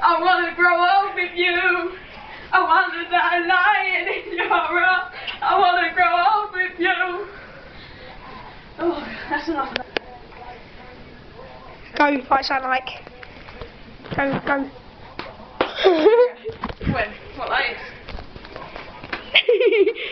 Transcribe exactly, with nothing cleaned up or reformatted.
I wanna grow up with you. I wanna die lying in your arms. I wanna grow up with you. Oh, that's enough. Go, what sound like? Go, go. When? What, like?